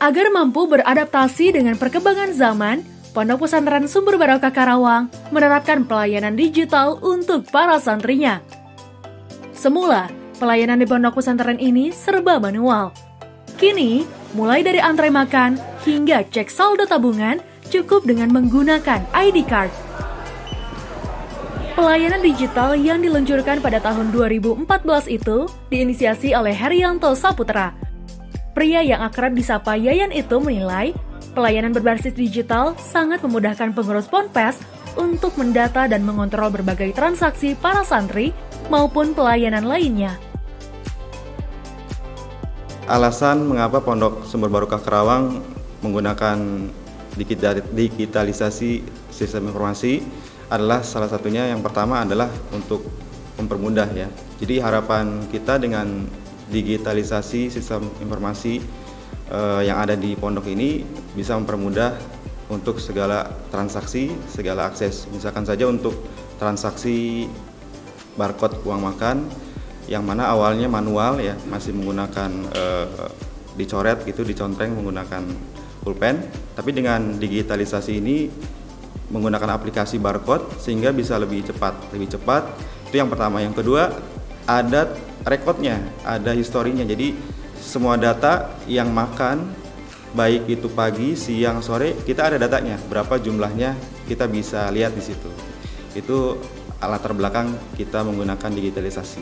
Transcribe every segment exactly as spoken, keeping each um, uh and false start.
Agar mampu beradaptasi dengan perkembangan zaman, Pondok Pesantren Sumber Barokah Karawang menerapkan pelayanan digital untuk para santrinya. Semula, pelayanan di pondok pesantren ini serba manual. Kini, mulai dari antre makan hingga cek saldo tabungan cukup dengan menggunakan I D card. Pelayanan digital yang diluncurkan pada tahun dua ribu empat belas itu diinisiasi oleh Herianto Saputra. Pria yang akrab disapa Yayan itu menilai pelayanan berbasis digital sangat memudahkan pengurus ponpes untuk mendata dan mengontrol berbagai transaksi para santri maupun pelayanan lainnya. Alasan mengapa Pondok Sumber Barokah Karawang menggunakan digitalisasi sistem informasi adalah salah satunya yang pertama adalah untuk mempermudah ya. Jadi harapan kita dengan digitalisasi sistem informasi eh, yang ada di pondok ini bisa mempermudah untuk segala transaksi, segala akses. Misalkan saja untuk transaksi barcode uang makan yang mana awalnya manual ya, masih menggunakan eh, dicoret gitu, dicontreng menggunakan pulpen, tapi dengan digitalisasi ini menggunakan aplikasi barcode sehingga bisa lebih cepat, lebih cepat. Itu yang pertama. Yang kedua, ada rekodnya, ada historinya. Jadi semua data yang makan, baik itu pagi, siang, sore, kita ada datanya. Berapa jumlahnya kita bisa lihat di situ. Itu latar belakang kita menggunakan digitalisasi.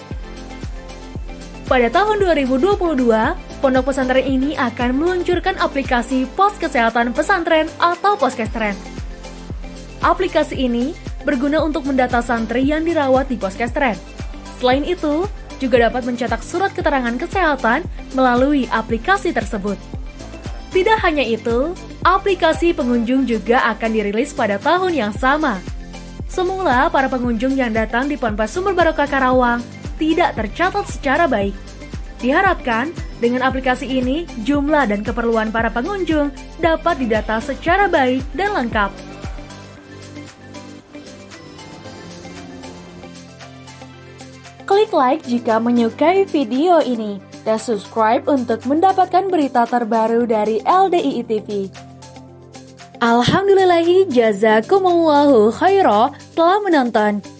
Pada tahun dua ribu dua puluh dua, pondok pesantren ini akan meluncurkan aplikasi Pos Kesehatan Pesantren atau Poskestren. Aplikasi ini berguna untuk mendata santri yang dirawat di Poskestren. Selain itu, juga dapat mencetak surat keterangan kesehatan melalui aplikasi tersebut. Tidak hanya itu, aplikasi pengunjung juga akan dirilis pada tahun yang sama. Semula, para pengunjung yang datang di Ponpes Sumber Barokah Karawang tidak tercatat secara baik. Diharapkan, dengan aplikasi ini, jumlah dan keperluan para pengunjung dapat didata secara baik dan lengkap. Klik like jika menyukai video ini, dan subscribe untuk mendapatkan berita terbaru dari L D I I T V. Alhamdulillahi jazakumullahu khairah telah menonton.